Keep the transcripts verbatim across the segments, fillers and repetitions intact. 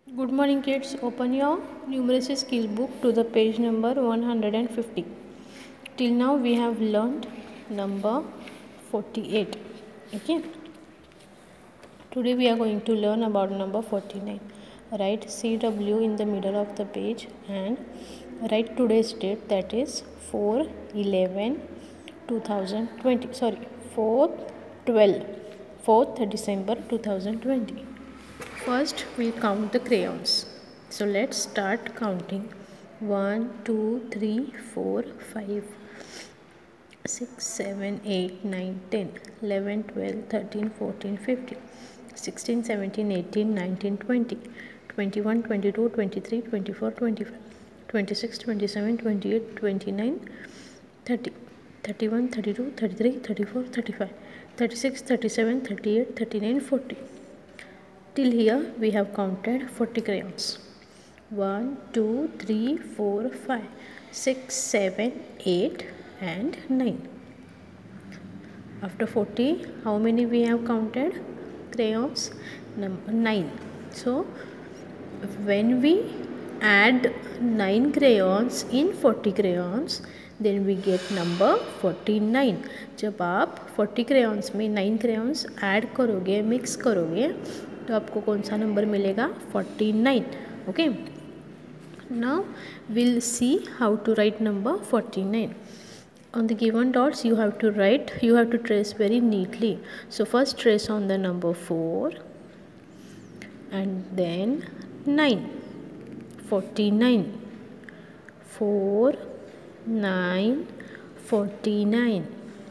Good morning kids, open your numeracy skill book to the page number one hundred fifty. Till now we have learned number forty-eight. Okay. Today we are going to learn about number forty-nine. Write C W in the middle of the page and write today's date, that is four eleven twenty twenty. Sorry, fourth twelve. fourth December twenty twenty. First we'll count the crayons. So let's start counting. one, two, three, four, five, six, seven, eight, nine, ten, eleven, twelve, thirteen, fourteen, fifteen, sixteen, seventeen, eighteen, nineteen, twenty, twenty-one, twenty-two, twenty-three, twenty-four, twenty-five, twenty-six, twenty-seven, twenty-eight, twenty-nine, thirty, thirty-one, thirty-two, thirty-three, thirty-four, thirty-five, thirty-six, thirty-seven, thirty-eight, thirty-nine, forty. Till here we have counted forty crayons. one, two, three, four, five, six, seven, eight and nine. After forty, how many we have counted crayons? Number nine. So when we add nine crayons in forty crayons, then we get number forty-nine. जब आप forty crayons में nine crayons add करोगे, mix करोगे, तो आपको कौन सा number मिलेगा? forty-nine. Okay. Now we'll see how to write number forty-nine. On the given dots you have to write, you have to trace very neatly. So first trace on the number four and then nine. forty-nine. four, nine, forty-nine.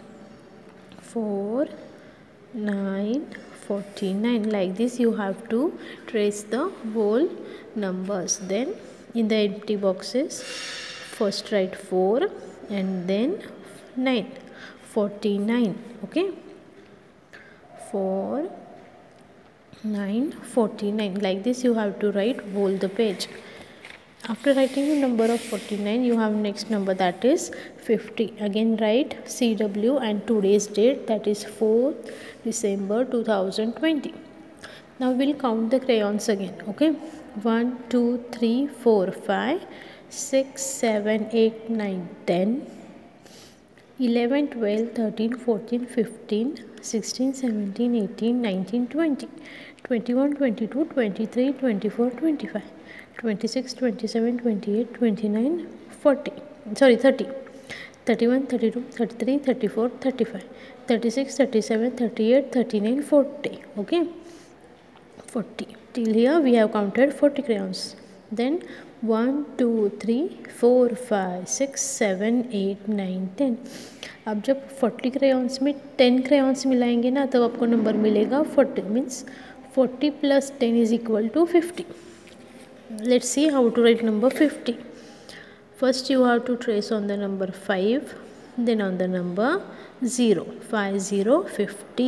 four, nine, forty-nine. Like this you have to trace the whole numbers. Then in the empty boxes first write four and then nine. forty-nine. Okay. four, nine, forty-nine. Like this you have to write whole the page. After writing the number of forty-nine, you have next number, that is fifty. Again write C W and today's date, that is fourth December twenty twenty. Now we'll count the crayons again. Okay. one, two, three, four, five, six, seven, eight, nine, ten, eleven, twelve, thirteen, fourteen, fifteen, sixteen, seventeen, eighteen, nineteen, twenty, twenty-one, twenty-two, twenty-three, twenty-four, twenty-five, twenty-six, twenty-seven, twenty-eight, twenty-nine, forty. Sorry, thirty. thirty-one, thirty-two, thirty-three, thirty-four, thirty-five, thirty-six, thirty-seven, thirty-eight, thirty-nine, forty. Okay. forty. Till here we have counted forty crayons. Then one, two, three, four, five, six, seven, eight, nine, ten. अब जब forty crayons में ten crayons मिलाएंगे ना, तब आपको number मिलेगा forty. Means forty plus ten is equal to fifty. Let's see how to write number fifty. First you have to trace on the number five, then on the number zero. five, zero, fifty.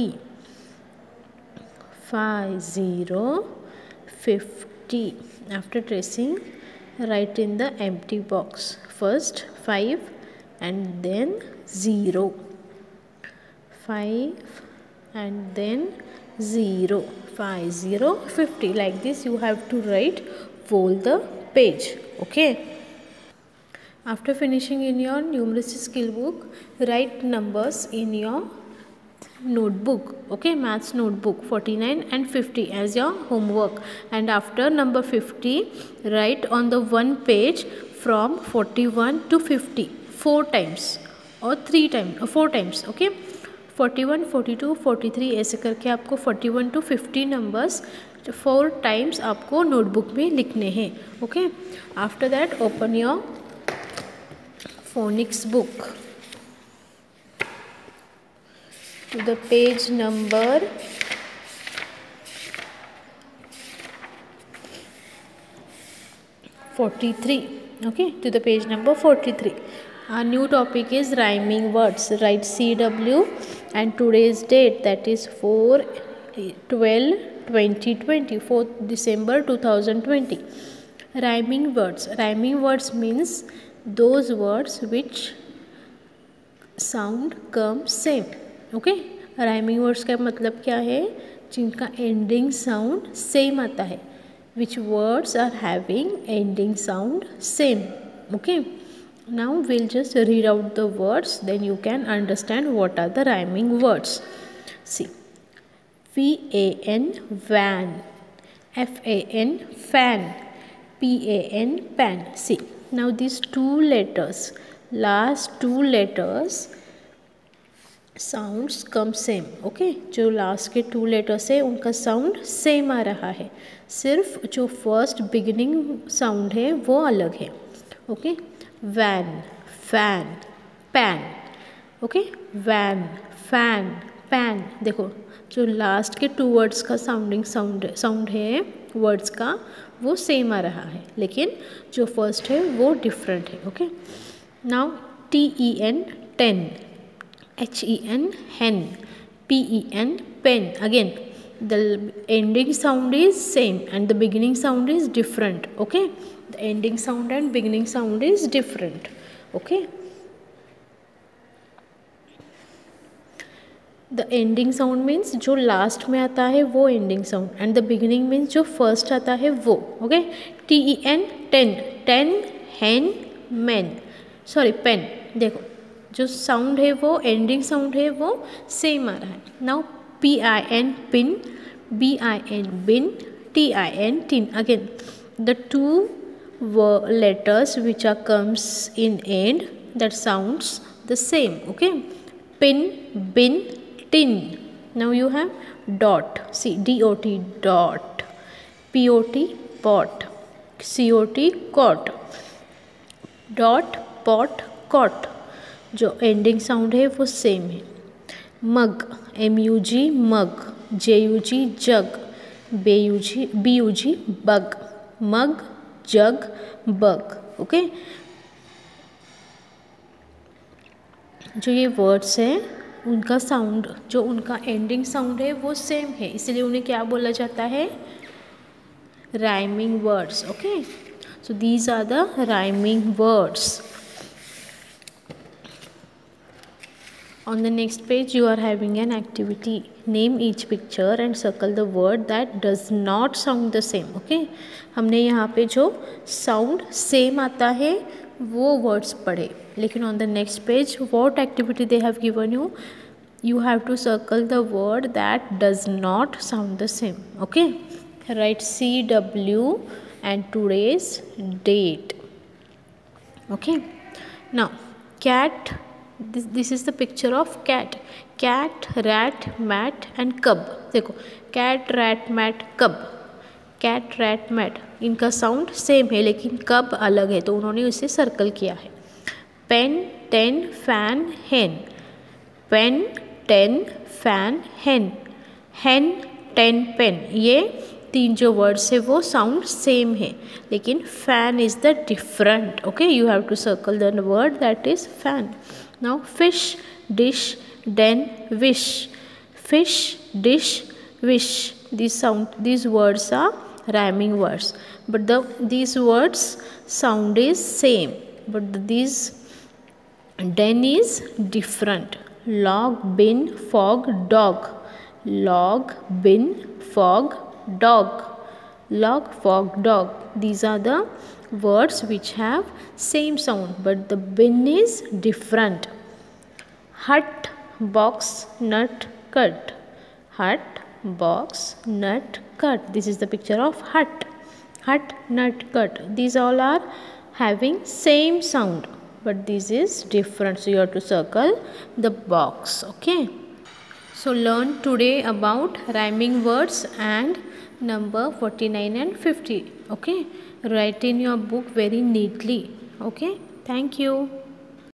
five, zero, fifty. After tracing, write in the empty box. First five and then zero. five and then zero. five, zero, fifty. Like this you have to write whole the page. Okay. After finishing in your numeracy skill book, write numbers in your notebook. Okay, maths notebook, forty-nine and fifty as your homework. And after number fifty, write on the one page from forty-one to fifty four times or three times or four times. Okay, forty-one, forty-two, forty-three ऐसे करके आपको forty-one to fifty numbers four times आपको notebook में लिखने हैं. Okay, after that open your phonics book to the page number forty-three. Okay, to the page number forty-three. Our new topic is rhyming words. Write C W and today's date, that is four, twelve, twenty twenty, fourth December twenty twenty. Rhyming words. Rhyming words means those words which sound come same. Okay, rhyming words का मतलब क्या है? जिनका ending sound same आता है. which words are having ending sound same. Okay, now we'll just read out the words, then you can understand what are the rhyming words. See, V A N van, F A N fan, P A N pan. See, now these two letters, last two letters sounds come same. Okay, जो last के two letters है उनका sound same आ रहा है, सिर्फ जो first beginning sound है वो अलग है. Okay, van, fan, pan. Okay, van, fan, pan. देखो जो लास्ट के टू वर्ड्स का साउंडिंग साउंड साउंड है वर्ड्स का वो सेम आ रहा है, लेकिन जो फर्स्ट है वो डिफरेंट है. Okay, now T E N ten, H E N hen, P E N pen. Again the ending sound is same and the beginning sound is different. Okay, the ending sound and beginning sound is different. Okay, the ending sound means जो last में आता है वो ending sound and the beginning means जो first आता है वो. Okay, T E N ten, ten, hen, men, sorry pen. देखो जो साउंड है वो एंडिंग साउंड है वो सेम आ रहा है. Now P I N pin, B I N bin, T I N tin. Again the two letters which are comes in end that sounds the same. Okay, pin, bin, tin. Now you have dot. See, D O T dot, P O T pot, C O T cot, dot, pot, cot. जो ending sound है वो same है. Mug, M U G mug, J U G जग, बे U G B U G bug, mug, jug, bug. Okay, जो ये words हैं उनका sound, जो उनका एंडिंग साउंड है वो सेम है, इसलिए उन्हें क्या बोला जाता है, rhyming words. Okay, so these are the rhyming words. On the next page you are having an activity. Name each picture and circle the word that does not sound the same. Okay, हमने यहाँ पे जो sound same आता है वो words पढ़े, लेकिन on the next page what activity they have given you, you have to circle the word that does not sound the same. Okay, write C W and today's date. Okay, now cat. This this is the picture of cat. Cat, rat, mat and cub. देखो cat, rat, mat, cub. cat, rat, mat इनका sound same है लेकिन कब अलग है, तो उन्होंने उसे सर्कल किया है. Pen, ten, fan, hen. Pen, ten, fan, hen. Hen, ten, pen. ये तीन जो वर्ड्स है वो साउंड सेम है, लेकिन fan is the different. Okay, you have to circle the word that is fan. Now fish, dish, den, wish. Fish, dish, wish. These sound, these words are rhyming words, but the these words sound is same, but the, these den is different. Log, bin, fog, dog. Log, bin, fog, dog. Log, fog, dog. These are the words which have same sound, but the bin is different. Hut, box, nut, cut. Hut, box, nut, cut. This is the picture of hut. Hut, nut, cut. These all are having same sound, but this is different, so you have to circle the box. Okay, so learn today about rhyming words and number forty-nine and fifty. Okay, write in your book very neatly. Okay, thank you.